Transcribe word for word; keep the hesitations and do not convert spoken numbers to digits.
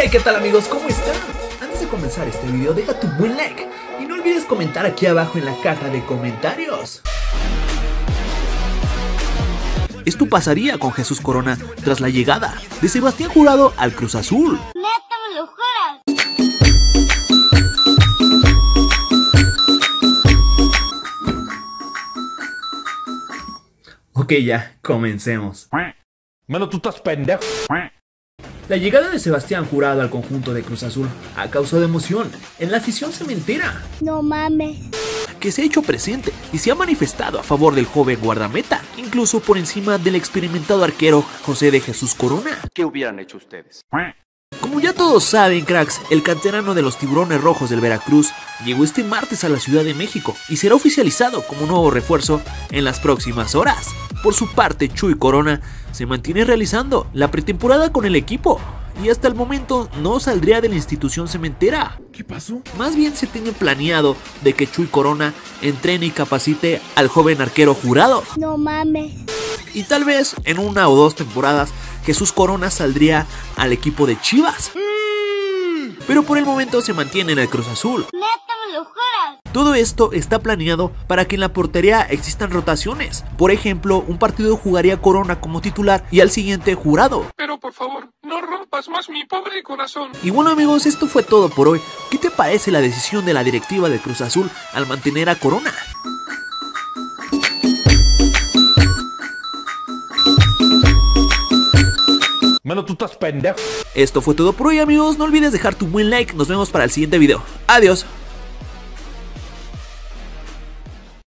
Hey, ¿qué tal amigos? ¿Cómo están? Antes de comenzar este video, deja tu buen like y no olvides comentar aquí abajo en la caja de comentarios. Esto pasaría con Jesús Corona tras la llegada de Sebastián Jurado al Cruz Azul. ¿Neta me lo juras? Ok, ya, comencemos. Mano, tú estás pendejo. La llegada de Sebastián Jurado al conjunto de Cruz Azul ha causado emoción en la afición cementera, No mames. que se ha hecho presente y se ha manifestado a favor del joven guardameta, incluso por encima del experimentado arquero José de Jesús Corona. ¿Qué hubieran hecho ustedes? Como ya todos saben, cracks, el canterano de los Tiburones Rojos del Veracruz llegó este martes a la Ciudad de México y será oficializado como nuevo refuerzo en las próximas horas. Por su parte, Chuy Corona se mantiene realizando la pretemporada con el equipo y hasta el momento no saldría de la institución cementera. ¿Qué pasó? Más bien se tiene planeado de que Chuy Corona entrene y capacite al joven arquero Jurado. No mames. Y tal vez en una o dos temporadas Jesús Corona saldría al equipo de Chivas. Pero por el momento se mantiene en el Cruz Azul. ¿Neta me lo juras? Todo esto está planeado para que en la portería existan rotaciones. Por ejemplo, un partido jugaría Corona como titular y al siguiente Jurado. Pero por favor, no rompas más mi pobre corazón. Y bueno amigos, esto fue todo por hoy. ¿Qué te parece la decisión de la directiva de Cruz Azul al mantener a Corona? Mano, tú estás pendejo. Esto fue todo por hoy amigos, no olvides dejar tu buen like, nos vemos para el siguiente video. Adiós.